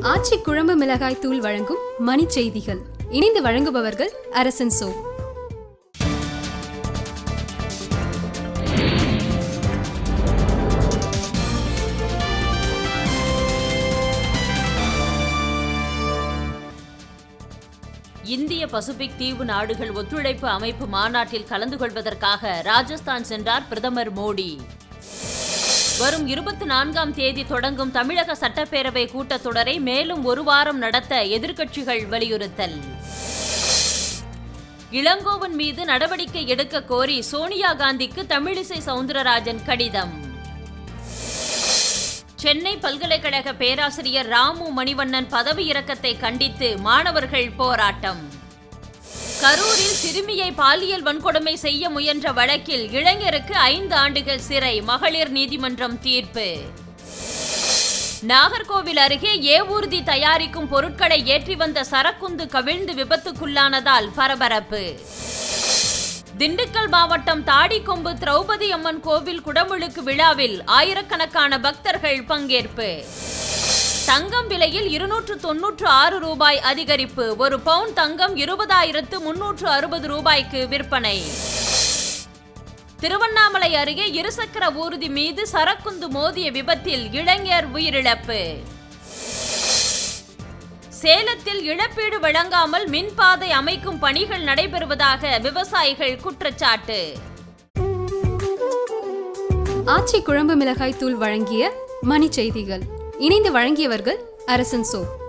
ஆச்சி குழம்பு மிளகாய் தூள் வழங்கும் மணி செய்திகள். இணைந்து வழங்குபவர்கள் அரசன் சோ. இந்திய பசிபிக் தீவு நாடுகள் ஒத்துழைப்பு அமைப்பு மாநாட்டில் கலந்து கொள்வதற்காக ராஜஸ்தான் சென்றார் பிரதமர் மோடி. வரும் 24ஆம் தேதி தொடங்கும் தமிழக சட்டப்பேரவை கூட்டத்தொடரை மேலும் ஒரு வாரம் நடத்த எதிர்க்கட்சிகள் வலியுறுத்தல். இளங்கோவன் மீது நடவடிக்கை எடுக்க கோரி சோனியா காந்திக்கு தமிழிசை சவுந்தரராஜன் கடிதம். சென்னை பல்கலைக்கழக பேராசிரியர் ராமு மணிவண்ணன் பதவி இறக்கத்தை கண்டித்து மாணவர்கள் போராட்டம். கரூரில் சிறுமியை பாலியல் வன்கொடுமை செய்ய முயன்ற வழக்கில் இளைஞருக்கு 5 ஆண்டுகள் சிறை, மகளிர் நீதிமன்றம் தீர்ப்பு. நாகர்கோவில் அருகே ஏவூர்தி தயாரிக்கும் பொருட்களை ஏற்றி வந்த சரக்குந்து கவிழ்ந்து விபத்துக்குள்ளானதால் பரபரப்பு. திண்டுக்கல் மாவட்டம் தாடிக்கொம்பு திரௌபதி அம்மன் கோவில் குடமுழுக்கு விழாவில் ஆயிரக்கணக்கான பக்தர்கள் பங்கேற்பு. தங்கம் விலையில் 296 ரூபாய் அதிகரிப்பு. ஒரு பவுன் தங்கம் 20,360 ரூபாய்க்கு விற்பனை. திருவண்ணாமலை அருகே இருசக்கர ஊர்தி மீது சரக்குந்து மோதிய விபத்தில் இளைஞர் உயிரிழப்பு. சேலத்தில் இழப்பீடு வழங்காமல் மின்பாதை அமைக்கும் பணிகள் நடைபெறுவதாக விவசாயிகள் குற்றச்சாட்டு. ஆச்சி குழம்பு மிளகாய் தூள் வழங்கிய மணி செய்திகள். இணைந்து வழங்கியவர்கள் அரசன் சோ.